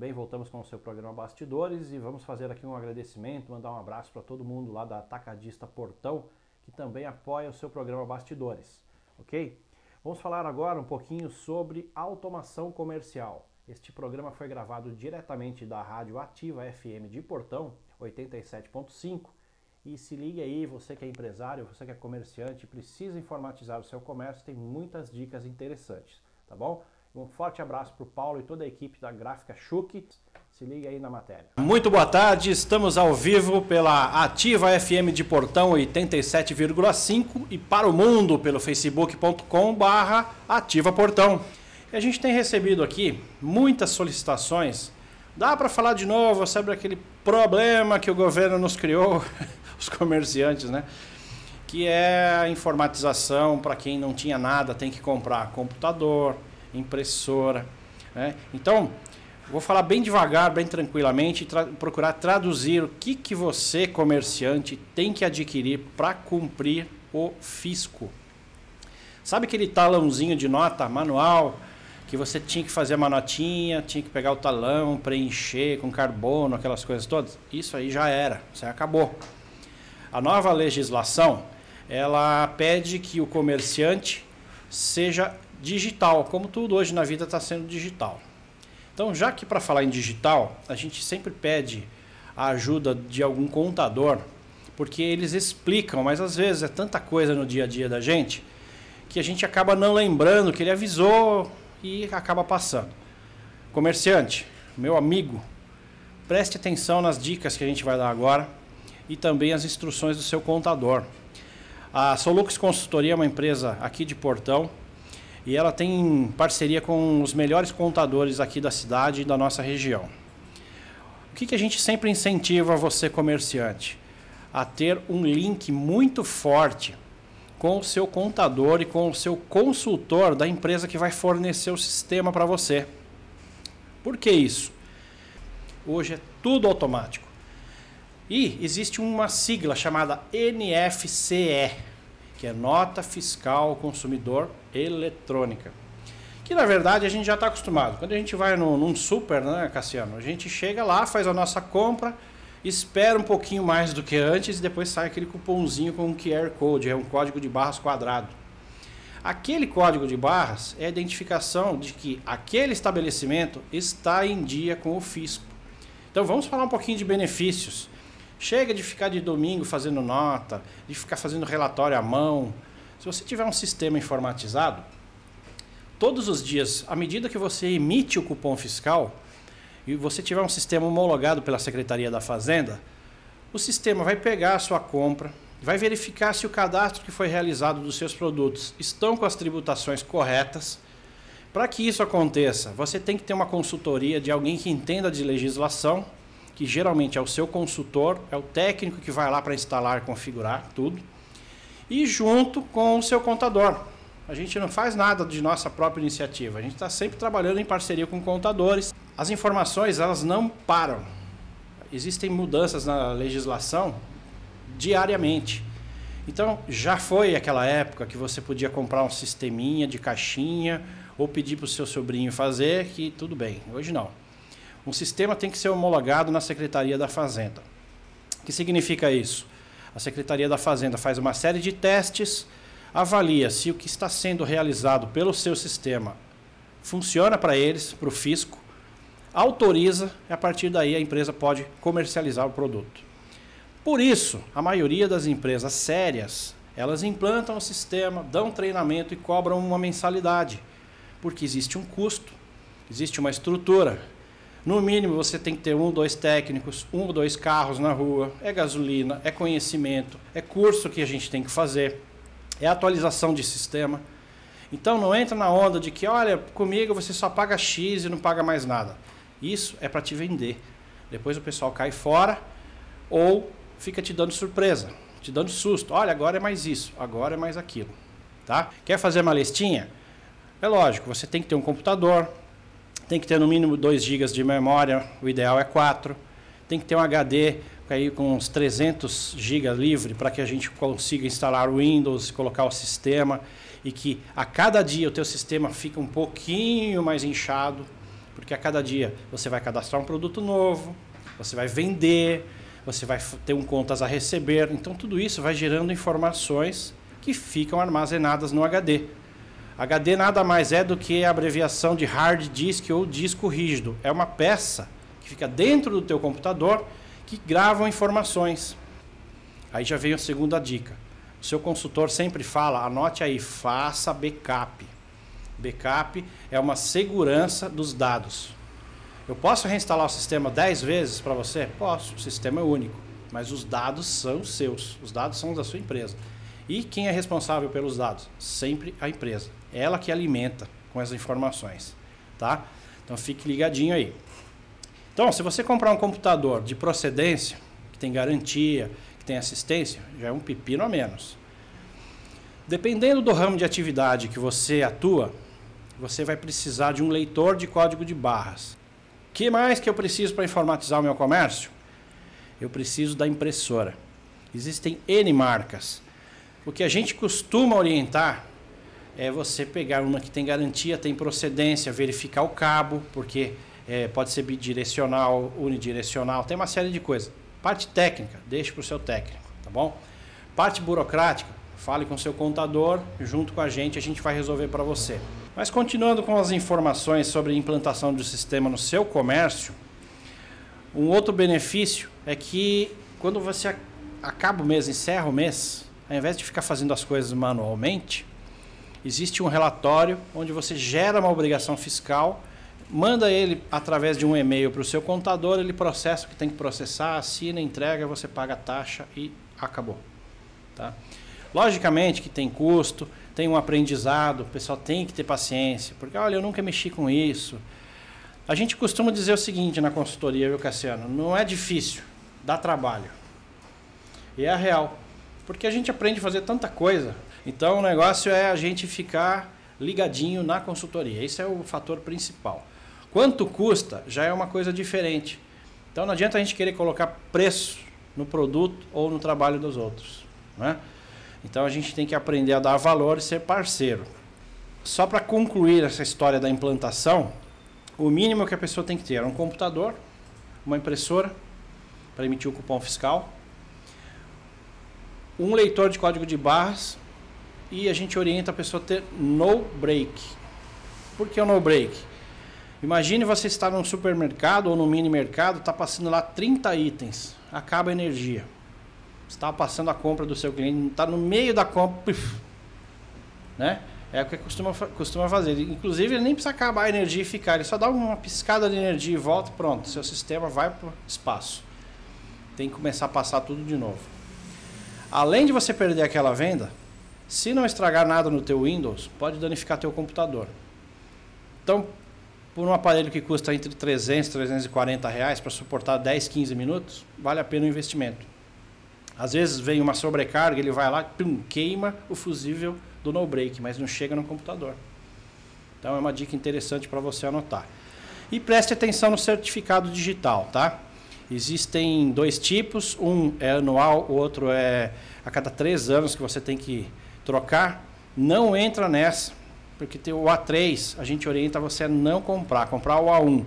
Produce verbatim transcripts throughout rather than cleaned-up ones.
também voltamos com o seu programa Bastidores e vamos fazer aqui um agradecimento, mandar um abraço para todo mundo lá da Atacadista Portão, que também apoia o seu programa Bastidores, ok? Vamos falar agora um pouquinho sobre automação comercial. Este programa foi gravado diretamente da Rádio Ativa F M de Portão, oitenta e sete ponto cinco, e se liga aí, você que é empresário, você que é comerciante, precisa informatizar o seu comércio, tem muitas dicas interessantes, tá bom? Um forte abraço para o Paulo e toda a equipe da Gráfica Schuch. Se liga aí na matéria. Muito boa tarde, estamos ao vivo pela Ativa F M de Portão oitenta e sete vírgula cinco e para o mundo pelo facebook ponto com barra Ativa Portão. E a gente tem recebido aqui muitas solicitações. Dá para falar de novo sobre aquele problema que o governo nos criou, os comerciantes, né? Que é a informatização para quem não tinha nada, tem que comprar computador, impressora, né? Então, vou falar bem devagar, bem tranquilamente, tra procurar traduzir o que, que você, comerciante, tem que adquirir para cumprir o fisco. Sabe aquele talãozinho de nota manual, que você tinha que fazer uma notinha, tinha que pegar o talão, preencher com carbono, aquelas coisas todas? Isso aí já era, isso aí acabou. A nova legislação, ela pede que o comerciante seja digital, como tudo hoje na vida está sendo digital. Então, já que para falar em digital, a gente sempre pede a ajuda de algum contador, porque eles explicam, mas às vezes é tanta coisa no dia a dia da gente, que a gente acaba não lembrando que ele avisou e acaba passando. Comerciante, meu amigo, preste atenção nas dicas que a gente vai dar agora e também as instruções do seu contador. A Solux Consultoria é uma empresa aqui de Portão, e ela tem parceria com os melhores contadores aqui da cidade e da nossa região. O que, que a gente sempre incentiva você, comerciante? A ter um link muito forte com o seu contador e com o seu consultor da empresa que vai fornecer o sistema para você. Por que isso? Hoje é tudo automático. E existe uma sigla chamada N F C E, que é Nota Fiscal Consumidor Eletrônica, que na verdade a gente já está acostumado. Quando a gente vai no, num super, né, Cassiano, a gente chega lá, faz a nossa compra, espera um pouquinho mais do que antes e depois sai aquele cupomzinho com um Q R Code, é um código de barras quadrado. Aquele código de barras é a identificação de que aquele estabelecimento está em dia com o fisco. Então vamos falar um pouquinho de benefícios. Chega de ficar de domingo fazendo nota, de ficar fazendo relatório à mão. Se você tiver um sistema informatizado, todos os dias, à medida que você emite o cupom fiscal, e você tiver um sistema homologado pela Secretaria da Fazenda, o sistema vai pegar a sua compra, vai verificar se o cadastro que foi realizado dos seus produtos estão com as tributações corretas. Para que isso aconteça, você tem que ter uma consultoria de alguém que entenda de legislação, que geralmente é o seu consultor, é o técnico que vai lá para instalar, configurar tudo, e junto com o seu contador. A gente não faz nada de nossa própria iniciativa, a gente está sempre trabalhando em parceria com contadores. As informações, elas não param. Existem mudanças na legislação diariamente. Então, já foi aquela época que você podia comprar um sisteminha de caixinha ou pedir para o seu sobrinho fazer, que tudo bem. Hoje não. Um sistema tem que ser homologado na Secretaria da Fazenda. O que significa isso? A Secretaria da Fazenda faz uma série de testes, avalia se o que está sendo realizado pelo seu sistema funciona para eles, para o fisco, autoriza e a partir daí a empresa pode comercializar o produto. Por isso, a maioria das empresas sérias, elas implantam o sistema, dão treinamento e cobram uma mensalidade, porque existe um custo, existe uma estrutura. No mínimo, você tem que ter um, dois técnicos, um ou dois carros na rua, é gasolina, é conhecimento, é curso que a gente tem que fazer, é atualização de sistema. Então, não entra na onda de que, olha, comigo você só paga X e não paga mais nada. Isso é para te vender. Depois o pessoal cai fora ou fica te dando surpresa, te dando susto. Olha, agora é mais isso, agora é mais aquilo. Tá? Quer fazer uma listinha? É lógico, você tem que ter um computador, tem que ter no mínimo dois gigas de memória, o ideal é quatro. Tem que ter um H D aí com uns trezentos gigas livre para que a gente consiga instalar o Windows, colocar o sistema e que a cada dia o teu sistema fica um pouquinho mais inchado, porque a cada dia você vai cadastrar um produto novo, você vai vender, você vai ter um contas a receber, então tudo isso vai gerando informações que ficam armazenadas no H D. H D nada mais é do que a abreviação de hard disk ou disco rígido. É uma peça que fica dentro do teu computador que gravam informações. Aí já veio a segunda dica. O seu consultor sempre fala, anote aí, faça backup. Backup é uma segurança dos dados. Eu posso reinstalar o sistema dez vezes para você? Posso, o sistema é único. Mas os dados são seus, os dados são da sua empresa. E quem é responsável pelos dados? Sempre a empresa. Ela que alimenta com as informações. Tá? Então fique ligadinho aí. Então, se você comprar um computador de procedência, que tem garantia, que tem assistência, já é um pepino a menos. Dependendo do ramo de atividade que você atua, você vai precisar de um leitor de código de barras. O que mais que eu preciso para informatizar o meu comércio? Eu preciso da impressora. Existem N marcas. O que a gente costuma orientar é você pegar uma que tem garantia, tem procedência, verificar o cabo, porque é, pode ser bidirecional, unidirecional, tem uma série de coisas. Parte técnica, deixe para o seu técnico, tá bom? Parte burocrática, fale com o seu contador, junto com a gente, a gente vai resolver para você. Mas continuando com as informações sobre a implantação do sistema no seu comércio, um outro benefício é que quando você acaba o mês, encerra o mês, ao invés de ficar fazendo as coisas manualmente, existe um relatório onde você gera uma obrigação fiscal, manda ele através de um e-mail para o seu contador, ele processa o que tem que processar, assina, entrega, você paga a taxa e acabou. Tá? Logicamente que tem custo, tem um aprendizado, o pessoal tem que ter paciência, porque olha, eu nunca mexi com isso. A gente costuma dizer o seguinte na consultoria, viu, Cassiano? Não é difícil, dá trabalho. E é a real, porque a gente aprende a fazer tanta coisa. Então o negócio é a gente ficar ligadinho na consultoria, esse é o fator principal. Quanto custa já é uma coisa diferente. Então não adianta a gente querer colocar preço no produto ou no trabalho dos outros, né? Então a gente tem que aprender a dar valor e ser parceiro. Só para concluir essa história da implantação, o mínimo que a pessoa tem que ter é um computador, uma impressora para emitir o cupom fiscal, um leitor de código de barras e a gente orienta a pessoa a ter no break. Por que o no break? Imagine você estar num supermercado ou num mini mercado, está passando lá trinta itens, acaba a energia. Você está passando a compra do seu cliente, está no meio da compra, puf, né? É o que costuma, costuma fazer. Inclusive, ele nem precisa acabar a energia e ficar, ele só dá uma piscada de energia e volta, pronto, seu sistema vai para o espaço. Tem que começar a passar tudo de novo. Além de você perder aquela venda, se não estragar nada no teu Windows, pode danificar teu computador. Então, por um aparelho que custa entre trezentos e trezentos e quarenta reais para suportar dez, quinze minutos, vale a pena o investimento. Às vezes vem uma sobrecarga, ele vai lá, pum, queima o fusível do no break, mas não chega no computador. Então é uma dica interessante para você anotar. E preste atenção no certificado digital, tá? Existem dois tipos, um é anual, o outro é a cada três anos que você tem que trocar. Não entra nessa, porque tem o A três, a gente orienta você a não comprar, comprar o A um.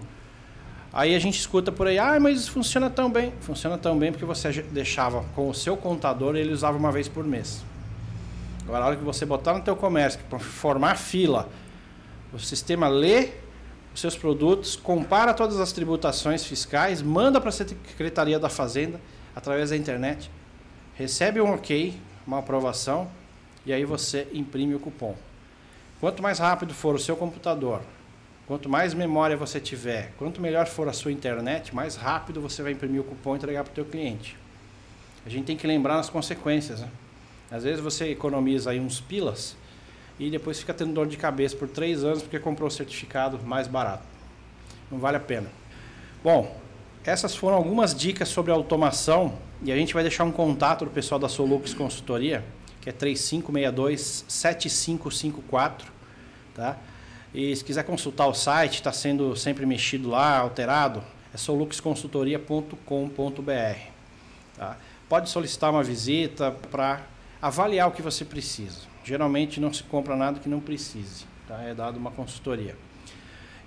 Aí a gente escuta por aí, ah, mas funciona tão bem. Funciona tão bem porque você deixava com o seu contador e ele usava uma vez por mês. Agora, na hora que você botar no teu comércio, para formar fila, o sistema lê os seus produtos, compara todas as tributações fiscais, manda para a Secretaria da Fazenda, através da internet, recebe um ok, uma aprovação, e aí você imprime o cupom. Quanto mais rápido for o seu computador, quanto mais memória você tiver, quanto melhor for a sua internet, mais rápido você vai imprimir o cupom e entregar para o teu cliente. A gente tem que lembrar nas consequências, né? Às vezes você economiza aí uns pilas e depois fica tendo dor de cabeça por três anos porque comprou o certificado mais barato. Não vale a pena. Bom, essas foram algumas dicas sobre automação e a gente vai deixar um contato do pessoal da Solux Consultoria, que é três cinco seis dois, sete cinco cinco quatro, tá? E se quiser consultar o site, está sendo sempre mexido lá, alterado, é solux consultoria ponto com ponto br. Tá? Pode solicitar uma visita para avaliar o que você precisa. Geralmente não se compra nada que não precise, tá? É dado uma consultoria.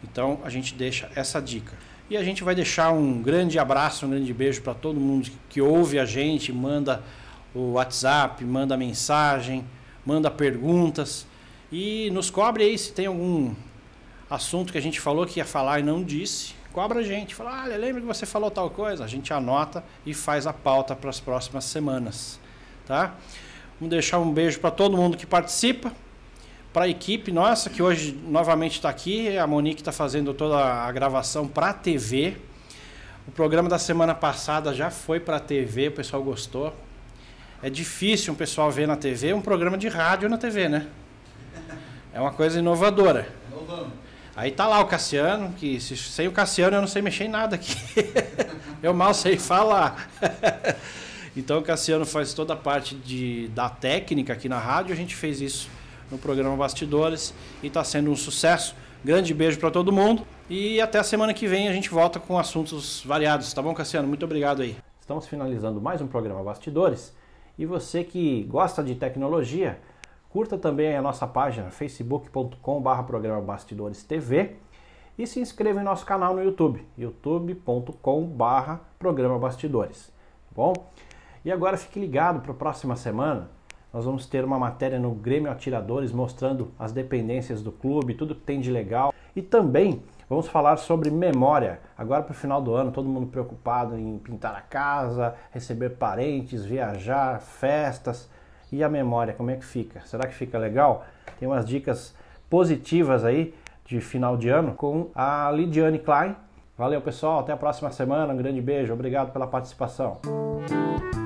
Então a gente deixa essa dica. E a gente vai deixar um grande abraço, um grande beijo para todo mundo que ouve a gente, manda o WhatsApp, manda mensagem, manda perguntas e nos cobre aí se tem algum assunto que a gente falou que ia falar e não disse. Cobra a gente, fala, ah, lembra que você falou tal coisa? A gente anota e faz a pauta para as próximas semanas, tá? Vamos deixar um beijo para todo mundo que participa, para a equipe nossa, que hoje novamente está aqui, a Monique está fazendo toda a gravação para a T V. O programa da semana passada já foi para a T V, o pessoal gostou. É difícil um pessoal ver na T V um programa de rádio na T V, né? É uma coisa inovadora. Inovando. Aí tá lá o Cassiano, que se, sem o Cassiano eu não sei mexer em nada aqui. Eu mal sei falar. Então o Cassiano faz toda a parte de, da técnica aqui na rádio, a gente fez isso no programa Bastidores e está sendo um sucesso. Grande beijo para todo mundo e até a semana que vem a gente volta com assuntos variados, tá bom, Cassiano? Muito obrigado aí. Estamos finalizando mais um programa Bastidores e você que gosta de tecnologia, curta também a nossa página facebook ponto com barra programa Bastidores T V e se inscreva em nosso canal no YouTube, youtube ponto com barra programa Bastidores, tá bom? E agora fique ligado para a próxima semana, nós vamos ter uma matéria no Grêmio Atiradores mostrando as dependências do clube, tudo que tem de legal e também vamos falar sobre memória, agora para o final do ano, todo mundo preocupado em pintar a casa, receber parentes, viajar, festas. E a memória, como é que fica? Será que fica legal? Tem umas dicas positivas aí de final de ano com a Lidiane Klein. Valeu, pessoal. Até a próxima semana. Um grande beijo. Obrigado pela participação.